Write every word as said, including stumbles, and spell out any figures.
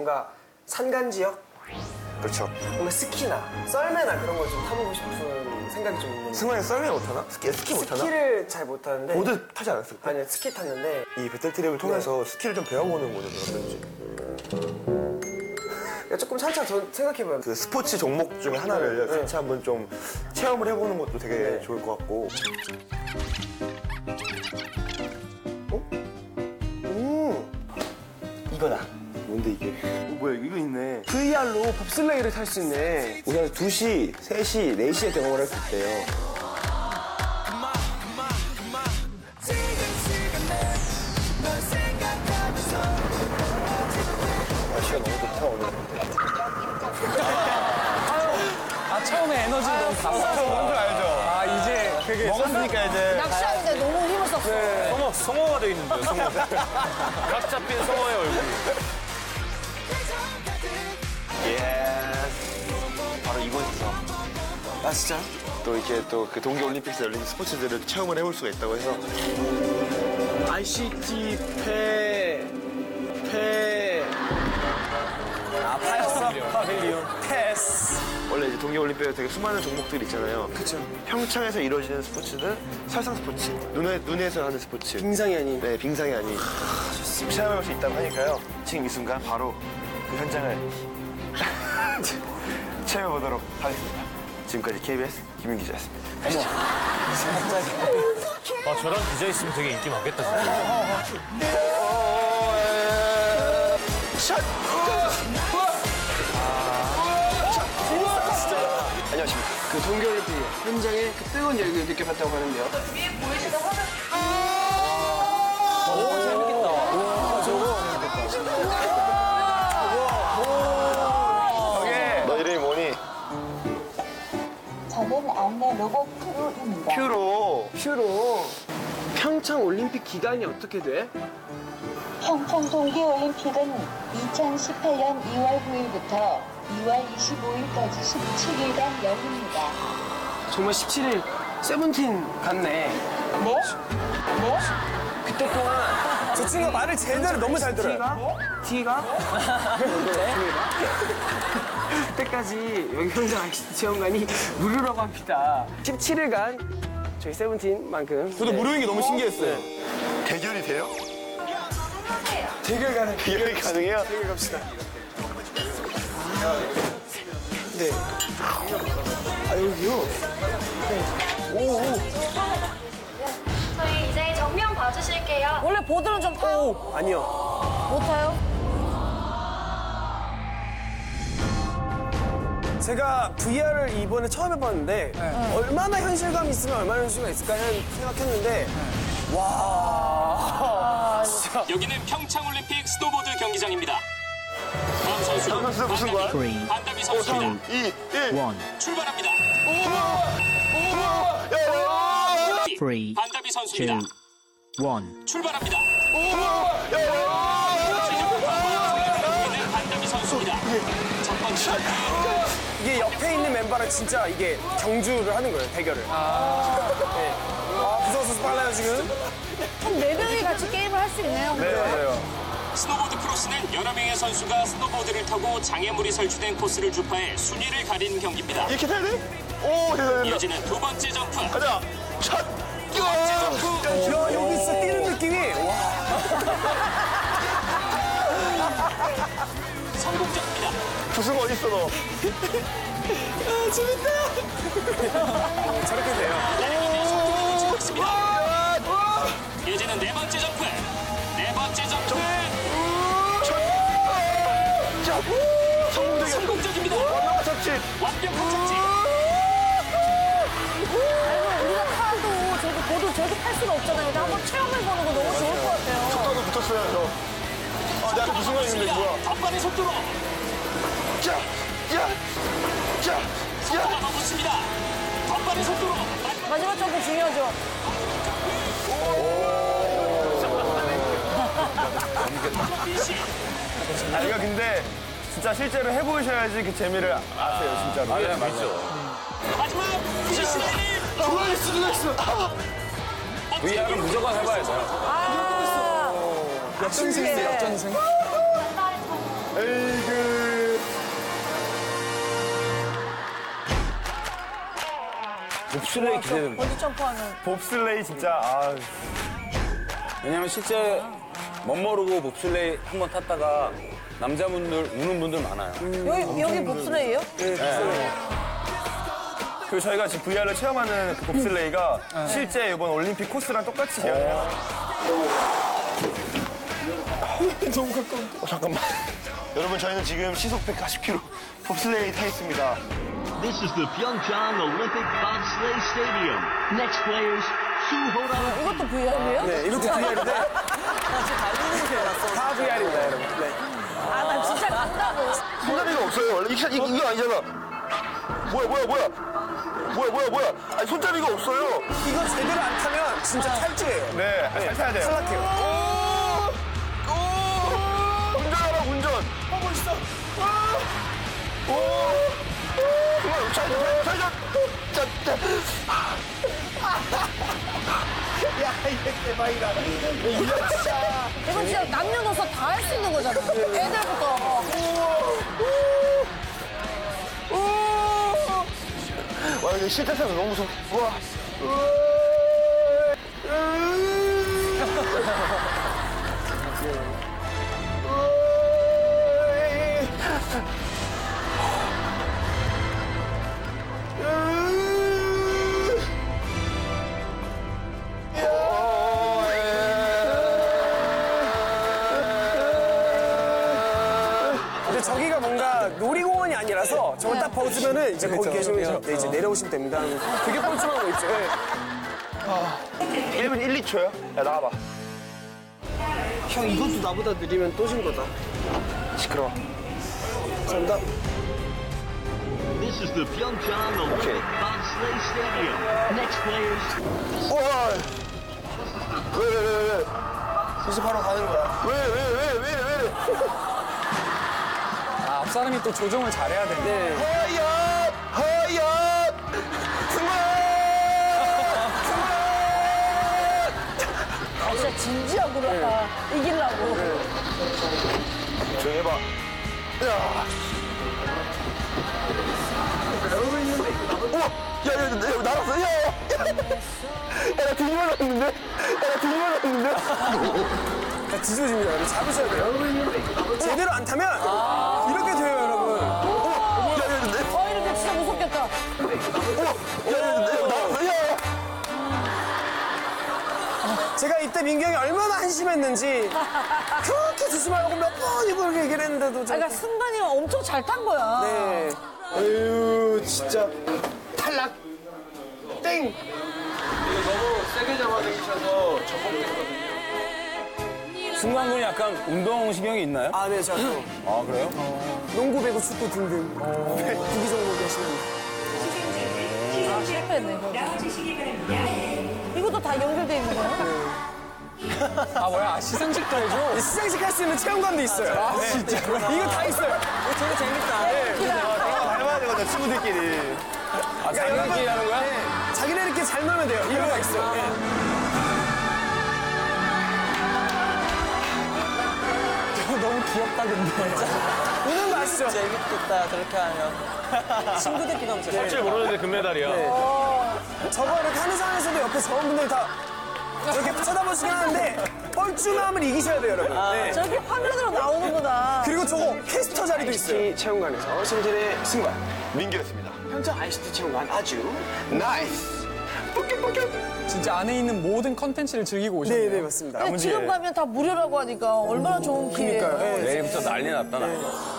뭔가 산간 지역? 그렇죠. 뭔가 스키나 썰매나 그런 걸 좀 타보고 싶은 생각이 좀 있는데. 승관이 썰매 못하나? 스키, 스키 못하나? 스키를 잘 못하는데. 보드 타지 않았을 때? 아니요, 스키 탔는데. 이 배틀 트립을 통해서 네. 스키를 좀 배워보는 거죠, 어떤지. 조금 차차 저 생각해봐요. 그 스포츠 종목 중에 하나를 네. 같이 한번 좀 체험을 해보는 것도 되게 네. 좋을 것 같고. 어? 오! 이거다. 뭔데 이게? 어, 뭐야 이거 있네. 브이알로 봅슬레이를 탈 수 있네. 우선 두 시, 세 시, 네 시에 경험을 할 수 있대요. 날씨가 너무 좋다 오늘. 아 처음에 에너지 너무 강하죠. 뭔 줄 알죠? 아 이제 그게 먹었으니까 이제. 낚시하는데 너무 힘을 썼어. 네. 성어, 성어가 돼 있는데요, 성어. 각 잡힌 성어의 얼굴. 예스. 바로 이곳에서. 아, 진짜? 또 이렇게 또 그 동계올림픽에서 열린 스포츠들을 체험을 해볼 수가 있다고 해서. 아이씨티 패... 패... 아 파였어. 파빌리온. 패스. 원래 이제 동계올림픽에 되게 수많은 종목들이 있잖아요. 그쵸. 평창에서 이루어지는 스포츠는 설상 스포츠. 눈에, 눈에서 하는 스포츠. 빙상이 아닌. 네, 빙상이 아닌. 체험해볼 수 있다고 하니까요. 지금 이 순간 바로 그 현장을 체험해보도록 하겠습니다. 지금까지 케이비에스 김윤 기자였습니다. 가시죠. 아, 저랑 기자 있으면 되게 인기 많겠다, 진짜. 샷! 안녕하십니까. 그 동계올림픽 현장에 그 뜨거운 열기를 느껴봤다고 하는데요. 위에 보이시는 화면. 오 재밌겠다. 와 저거. 너 이름이 뭐니? 저는 안내 로봇 큐로입니다. 큐로. 큐로 평창 올림픽 기간이 어떻게 돼? 평창 동계올림픽은 이천십팔 년 이월 구일부터 이월 이십오일까지 십칠 일간 열립니다. 정말 십칠 일 세븐틴 같네. 네? 네? 그때 동안 저 친구가 말을 제대로 너무 잘 들어요. T가? T가? 그때까지 여기 현장 아이씨티 체험관이 무료라고 합니다. 십칠 일간 저희 세븐틴만큼. 저도 무료인 게 너무 신기했어요. 대결이 돼요? 대결 가능. 대결이 가능해요? 대결 갑시다. 네. 아, 여기요? 네. 오, 오. 저희 이제 정면 봐주실게요. 원래 보드는 좀 타요? 오, 아니요. 못 타요? 제가 브이알을 이번에 처음 해봤는데 얼마나 현실감 있으면 얼마나 현실감 있을까 생각했는데 와 진짜 여기는 평창올림픽 스노보드 경기장입니다. 다음 선수 선수 무슨 거야? 반다비 선수입니다. 이, 일. 출발합니다. Three, 반다비 two, 선수입니다. one. 출발합니다. 반다비 선수입니다. 첫 번째 이게 옆에 있는 멤버랑 진짜 이게 경주를 하는 거예요 대결을. 아, 네. 아 무서워서 빨라요 지금. 그럼 네 명이 같이 게임을 할 수 있네요. 네, 맞아요. 스노보드 크로스는 여러 명의 선수가 스노보드를 타고 장애물이 설치된 코스를 주파해 순위를 가리는 경기입니다. 이렇게 타야 돼? 오, 됐다, 됐다. 이어지는 두 번째 점프. 가자. 첫. 두 번째 점프. 야 여기서 뛰는 느낌이 와. 성공적입니다. 부수가 어딨어, 너? 아 재밌다. 저렇게 돼요. 나래기는 속도를 치고 있습니다. 이어지는 네 번째 점프. 네 번째 점프. 자, 성공적이야. 성공적입니다. 완벽한 착지. 완벽한 착지. 아이고, 우리가 타도 저기 보드 저기 탈 수는 없잖아요. 근데 한번 체험해보는 거 너무 좋을 것 같아요. 속도도 붙었어요, 저. 아, 내 앞에 무슨 거 있는데, 뭐야? 덧발의 속도로. 자, 야, 자, 야. 속도가 넘었습니다. 덧발의 속도로. 마지막 점프 중요하죠. 아, 이거 근데 진짜 실제로 해보셔야지 그 재미를 아세요, 진짜로. 아, 네, 맞죠. 마지막 피니시 라인. 들어있어, 들어있어. 브이알은 무조건 해봐야죠. 아, 역전승이네 역전승. 에이, 봅슬레이 기대된다. 번지 점프하는. 봅슬레이 진짜 아 왜냐면 실제 멋모르고 봅슬레이 한 번 탔다가 남자분들 우는 분들 많아요. 여기, 여기 봅슬레이예요? 그리고 저희가 지금 브이알을 체험하는 그 봅슬레이가 실제 이번 올림픽 코스랑 똑같이 재현해요. 너무 가까워. 어, 잠깐만. 여러분 저희는 지금 시속 백사십 킬로미터 봅슬레이 타 있습니다. This is the Pyeongchang Olympic Bobsleigh Stadium. Next players, Suhoda. 이것도 브이알이에요? 네, 이것도 브이알인데 다 브이알입니다, 여러분. 네. 아, 나 진짜 간다고. 손잡이가 없어요. 원래 이게, 이게 이거 아니잖아. 뭐야 뭐야 뭐야. 뭐야 뭐야 뭐야. 아니 손잡이가 없어요. 이거 제대로 안 타면 진짜 탈주예요. 네, 잘 타야 돼요. 탈락해요. 오! 오! 운전하라 운전. 하고 있어. 오! 오! 좌회전 좌회전. 자, 자. 야 이게 대박이다. 이거 진짜. 이거 진짜 남녀노소 다 할 수 있는 거잖아. 애들부터. 와 이거 실타 타면 너무 무서워. 우와. 근데 저기가 뭔가 놀이공원이 아니라서 저걸 딱 벗으면은 이제 거기 계시면 네, 이제 내려오시면 됩니다. 되게 뻘쭘한 거 있죠. 네. 일 분 일, 이 초요? 야 나와봐. 형 이것도 나보다 느리면 또 진 거다. 시끄러워. 정답. This is the Pyeongchang Olympic Bobsleigh Stadium. Next players. 우와. 왜 왜 왜 왜? 이제 바로 가는 거야. 왜 왜 왜 왜 왜 왜? 아, 앞사람이 또 조정을 잘해야 되네. 네. 하얏! 하얏! 승만! 아, 진짜 진지하고 그렇다. 이기려고. 조용히 해봐. 야. 우와! 야, 야, 야, 날았어. 야, 야. 야, 나 뒤집어졌는데? 야, 나 뒤집어졌는데? 다 뒤집어집니다. 여러분. 잡으셔야 돼요. 제대로 안 타면 이렇게 돼요, 여러분. 야, 야, 야, 어, 이렇게 진짜 무섭겠다. 야, 야, 날았어. 야, 야. 제가 이때 민경이 얼마나 한심했는지 그렇게 조심하라고 몇 번 이걸 얘기를 했는데도 아, 좀. 그러니까 승관이 엄청 잘 탄 거야. 네. 아유, 진짜. 탈락. 땡. 승관군이 약간 운동신경이 있나요? 아, 네, 제가 또 아 그래요? 농구, 배구, 축구 등등 네, 구기 종목 계시는. 아, 실패했네. 거기. 이것도 다 연결돼 있는 거야? 아, 뭐야. 아, 시상식도 해줘? 시상식 할 수 있는 체험관도 있어요. 아, 진짜. 이거 다 있어요. 되게 재밌다. 닮아야 되거든, 친구들끼리. 아 자기들끼리 하는 거야? 네, 자기네들끼리 잘 놀면 돼요. 이거 다 있어요. 네. 너무 귀엽다, 근데. 우는 거 아시죠? 재밌겠다, 저렇게 하면. 친구들끼리 하면 진짜. 할줄 모르는데 금메달이야. 저거 이렇게 하는 상황에서도 옆에 저분들 다 이렇게 쳐다보시긴 하는데 뻘쭘함을 이기셔야 돼요, 여러분. 네. 저렇게 화면으로 나오는구나. 그리고 저거 캐스터 자리도 있어요. 체험관에서 승진의 승관. 민규였습니다. 현장 아이씨티 체험관 아주 나이스. 진짜 안에 있는 모든 컨텐츠를 즐기고 오셨네요. 네, 네, 맞습니다. 근데 지금 가면 다 무료라고 하니까 얼마나 좋은 기회예요. 그러니까요. 네. 내일부터 난리 났다 나.